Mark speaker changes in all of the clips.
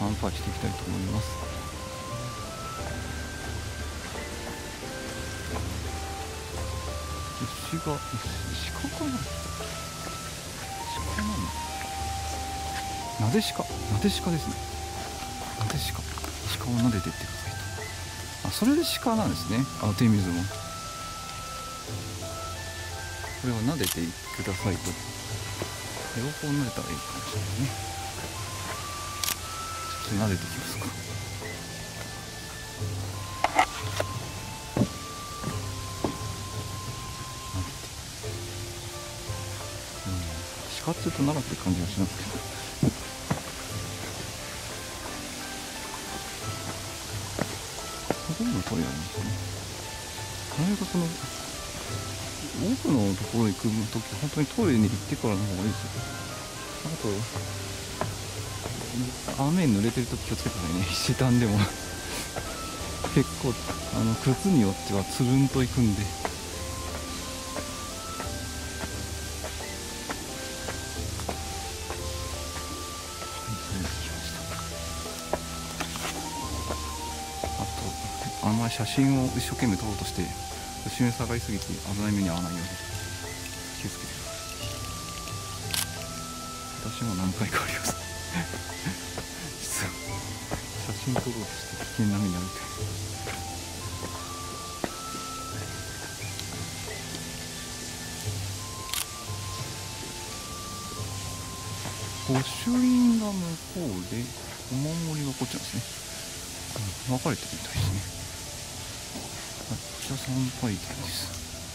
Speaker 1: 参拝していきたいと思います。牛かな、鹿なの、なでしかですね。なでしか、鹿を撫でてってくださいと。あ、それで鹿なんですね。アーテミズもこれは撫でてくださいと。両方撫でたらいいかもしれないね。ちょっと撫でてきますか。鹿っていうと奈良って感じがしますけど、どこのトイレなんですかね。なるべくその奥のところに行くとき、本当にトイレに行ってからの方がいいですよ。あと雨に濡れてるとき気をつけてくださいね。石段でも結構靴によってはつるんといくんで。あんまり写真を一生懸命撮ろうとして後ろに下がりすぎて危ない目に遭わないように気をつけてください。私も何回かあります実は写真撮ろうとして危険な目に遭うという。御朱印が向こうでお守りがこっちなんですね。分かれてるみたいですね。こちら参拝店です。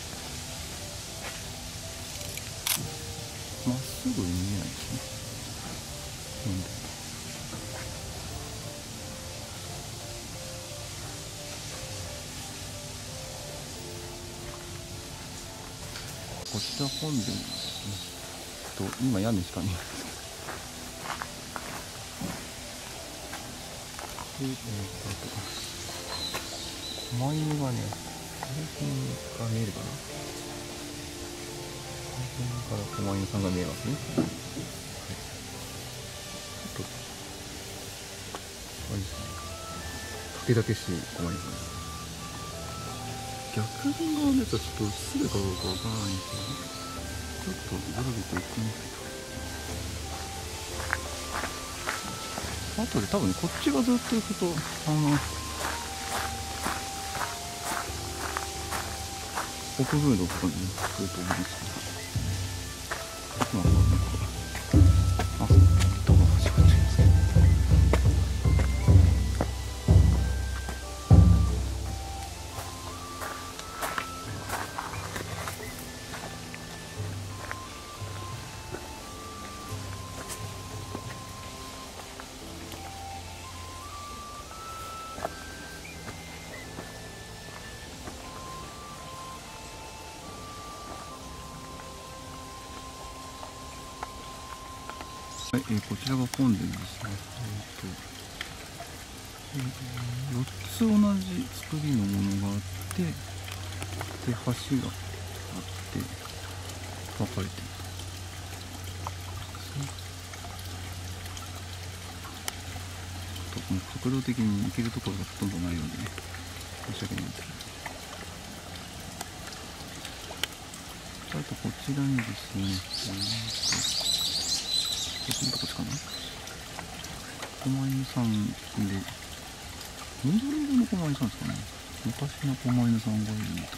Speaker 1: まっすぐに見えないですね。こちら本殿ですね。今屋根しか見えないですけど。狛犬がね、この辺が見えるかな。この辺から狛犬さんが見えますね。はい、ちょっとあれですね、たけだけしい狛犬さんです。逆側のやつはちょっと映るかどうかわからないんですけど、ちょっとずらりと行ってみたいと。あとで多分こっちがずっと行くと奥宮のところに来ると思うんですけど、あ、どうも始まっちゃいますけど。はい、こちらが本殿ですね。4つ同じ作りのものがあって、で橋があって分かれていると。もう角度的に行けるところがほとんどないのでね、申し訳ないんですけど。あとこちらにですね、こっちかな、狛犬さんで、緑色の狛犬さんですかね。昔の狛犬さんがいるみたいです。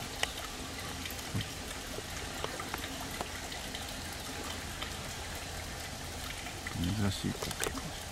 Speaker 1: 珍しい光景かもしれない。